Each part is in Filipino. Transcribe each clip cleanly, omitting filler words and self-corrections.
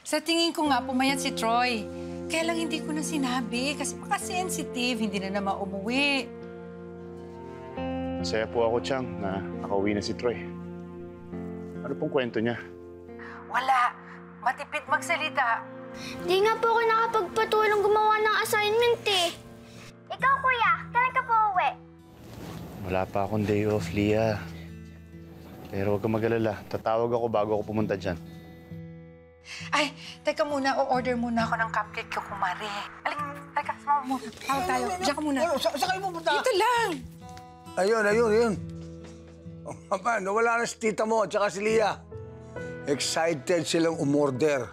Sa tingin ko nga, pumayat si Troy. Kaya lang hindi ko na sinabi kasi baka sensitive, hindi na naman umuwi. Masaya po ako, Chang, na nakauwi na si Troy. Ano pong kwento niya? Wala. Matipid magsalita. Di nga po ako nakapagpatulong gumawa ng assignment eh. Ikaw, kuya, kailan ka po uwi? Wala pa akong day off, Lia. Pero huwag kang mag-alala. Tatawag ako bago ako pumunta dyan. Ay, teka muna. O-order muna ako ng cupcake ko, kumari. Halika, sumama mo. Tawag tayo. Diyan ka muna. Saan kayo pupunta? Dito lang. Ayun. Oh, Mama, nawala na si tita mo at saka si Lia. Excited silang umorder.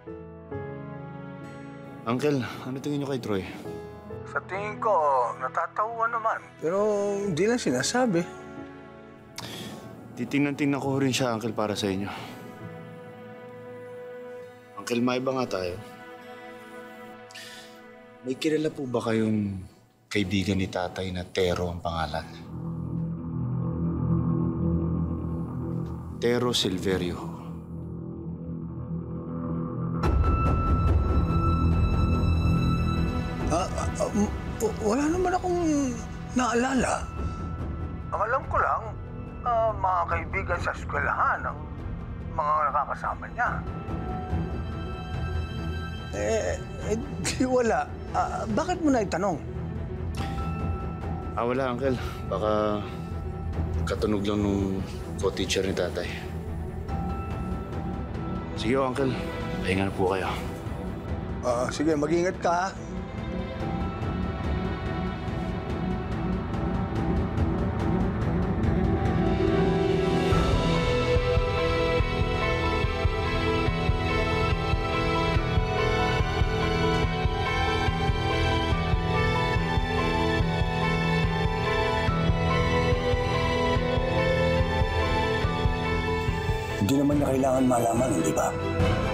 Uncle, ano tingin niyo kay Troy? Sa tingin ko, natatawa naman. Pero hindi lang sinasabi. Titingnan-tingnan ko rin siya, Uncle, para sa inyo. Uncle, maiba nga tayo. May kilala po ba kayong kaibigan ni tatay na Tero ang pangalan? Tero Silverio. Wala naman akong naalala. Ang alam ko lang, mga kaibigan sa eskwelahan ang mga nakakasama niya. Di wala. Bakit mo na itanong? Wala, Uncle. Baka katunog lang nung co-teacher ni tatay. Sige, Uncle. Pahinga na po kayo. Sige, mag-ingat ka, ha? Hindi naman na kailangan malaman, di ba?